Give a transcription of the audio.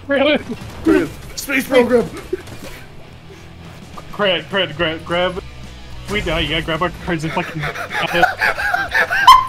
Space program! Grab. We die, you gotta grab our cards and fucking...